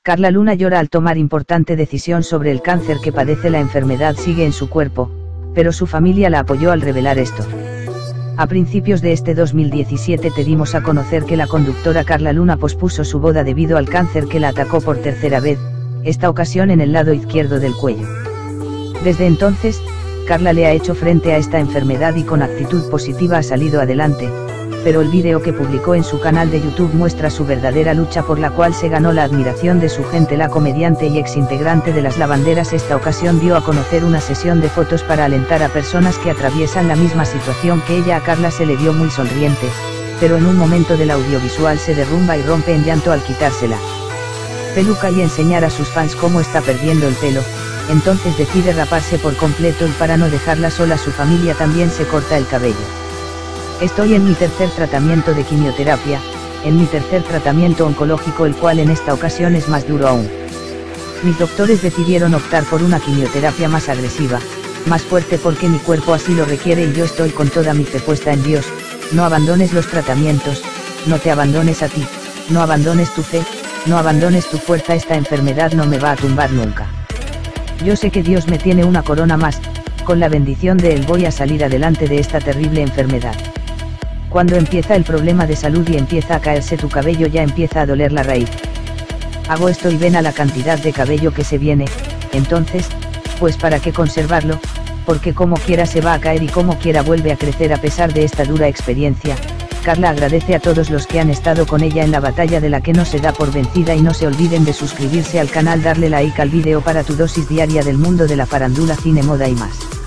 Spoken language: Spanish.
Carla Luna llora al tomar importante decisión sobre el cáncer que padece. La enfermedad sigue en su cuerpo, pero su familia la apoyó al revelar esto. A principios de este 2017 te dimos a conocer que la conductora Carla Luna pospuso su boda debido al cáncer que la atacó por tercera vez, esta ocasión en el lado izquierdo del cuello. Desde entonces, Carla le ha hecho frente a esta enfermedad y con actitud positiva ha salido adelante, pero el vídeo que publicó en su canal de YouTube muestra su verdadera lucha por la cual se ganó la admiración de su gente. La comediante y exintegrante de Las Lavanderas esta ocasión dio a conocer una sesión de fotos para alentar a personas que atraviesan la misma situación que ella. A Carla se le vio muy sonriente, pero en un momento del audiovisual se derrumba y rompe en llanto al quitársela peluca y enseñar a sus fans cómo está perdiendo el pelo. Entonces decide raparse por completo y para no dejarla sola su familia también se corta el cabello. Estoy en mi tercer tratamiento de quimioterapia, en mi tercer tratamiento oncológico, el cual en esta ocasión es más duro aún. Mis doctores decidieron optar por una quimioterapia más agresiva, más fuerte porque mi cuerpo así lo requiere y yo estoy con toda mi fe puesta en Dios. No abandones los tratamientos, no te abandones a ti, no abandones tu fe, no abandones tu fuerza. Esta enfermedad no me va a tumbar nunca. Yo sé que Dios me tiene una corona más, con la bendición de Él voy a salir adelante de esta terrible enfermedad. Cuando empieza el problema de salud y empieza a caerse tu cabello, ya empieza a doler la raíz. Hago esto y ven a la cantidad de cabello que se viene, entonces, pues para qué conservarlo, porque como quiera se va a caer y como quiera vuelve a crecer a pesar de esta dura experiencia. Carla agradece a todos los que han estado con ella en la batalla de la que no se da por vencida y no se olviden de suscribirse al canal, darle like al vídeo para tu dosis diaria del mundo de la farándula, cine, moda y más.